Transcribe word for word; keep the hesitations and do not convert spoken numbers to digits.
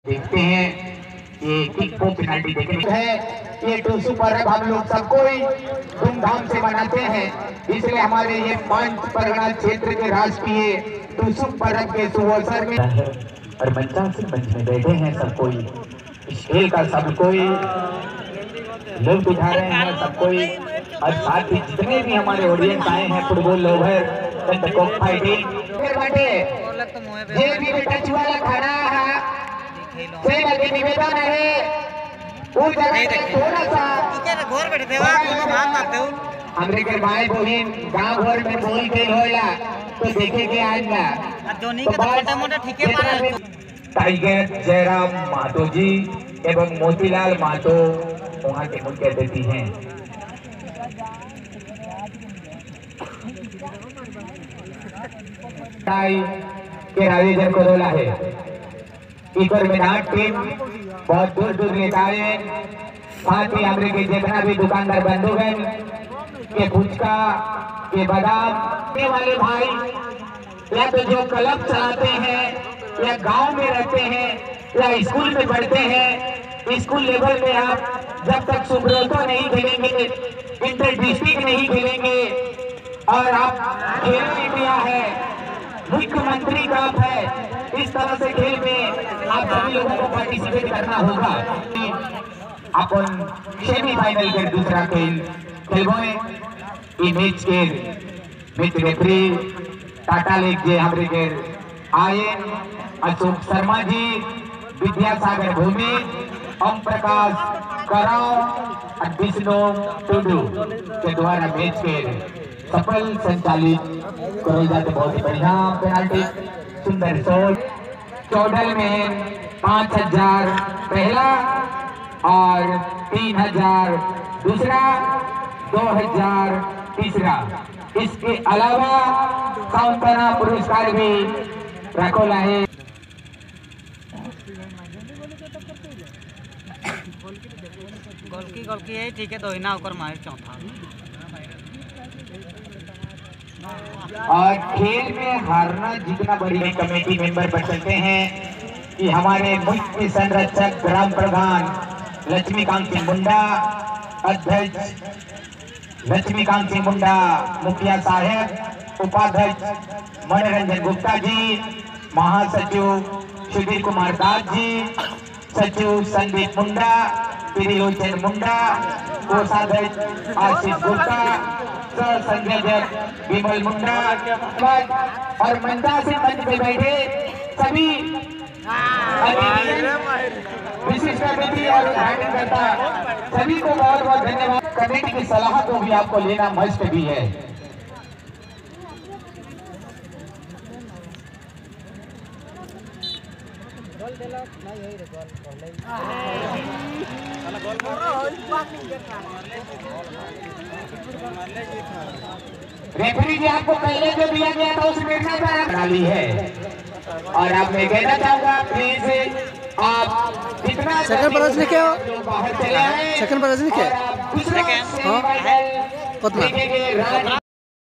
देखते हैं ये किक को पेनाल्टी देखने है। ये टूसू पर्व हम लोग सबको ही धूमधाम से मनाते हैं, इसलिए हमारे ये पांच परगना क्षेत्र के राष्ट्रीय टूसू पर्व के शुभ अवसर में और मंचा से मंच में बैठे हैं सब कोई इस खेल का सब कोई लुत्फ उठा रहे हैं सब कोई, और साथ ही जितने भी हमारे ऑडियंस आए हैं फुटबॉल लोवर फाइटिंग ये भी टच वाला खड़ा है से लगे निवेदन है उस जगह पे थोड़ा सा घोर बैठे देवा कोनो भाग मारते हो हमरे के भाई बहन गांव घर में बोल के होइला तो देखे के आएगा जोनी के तो मोटा मोटा ठीके मारे। टाइगर जयराम महतो जी एवं मोतीलाल महतो वहाँ के मुख्य अतिथि हैं। के आयोजन को रोला है इधर मैदान टीम बहुत दूर दूर लेता है, साथ ही हमरे के जितना भी दुकानदार बंधुगण के फुचका के बादाम वाले भाई या तो जो क्लब चलाते हैं या गांव में रहते हैं या स्कूल में पढ़ते हैं, स्कूल लेवल में आप जब तक सुब्रतो नहीं खेलेंगे, इंटर डिस्ट्रिक्ट नहीं खेलेंगे और आप खेलो इंडिया है मुख्यमंत्री कप है, इस तरह से खेल में आप सभी लोगों को पार्टिसिपेट करना होगा। अपन सेमीफाइनल के दूसरा खेल खेलबोए ई मैच के मैच रेफरी टाटा लेक जे हमरे के आए अशोक शर्मा जी, विद्यासागर भूमि, ओम प्रकाश कराव और विष्णु टुडू के द्वारा मैच के सफल संचालित करो जाते बहुत ही बढ़िया पेनाल्टी सुंदर शॉट। चौडल में पांच हजार पहला और तीन हजार दूसरा, दो हजार तीसरा, इसके अलावा सांत्वना पुरस्कार भी रखोला है। गोलकी गोलकी है ठीक है, तो इना ऊपर मार चौथा और खेल में हारना जितना बड़ी कमेटी मेंबर बन सकते हैं कि हमारे मुख्य संरक्षक ग्राम प्रधान लक्ष्मीकांत सिंह मुंडा, अध्यक्ष लक्ष्मीकांत सिंह मुंडा, मुखिया साहब, उपाध्यक्ष मनोरंजन गुप्ता जी, महासचिव सुधीर कुमार दास जी, सचिव संदीप मुंडा, त्रिलोचन मुंडा, कोषाध्यक्ष आशीष गुप्ता, सह संयोजक विमल मुंडा और मंचा से मंच पे बैठे सभी विशिष्ट अतिथि और उद्घाटन करता सभी को बहुत बहुत धन्यवाद। कमेटी की सलाह को भी आपको लेना मस्त भी है। रेफरी जी आपको पहले जो दिया गया था उसमें डाली है और आप मैं कहना चाहूंगा प्लीज आप जितना सेकंड प्राइज लिखे हो बाहर चले आए, सेकंड प्राइज लिखे दूसरा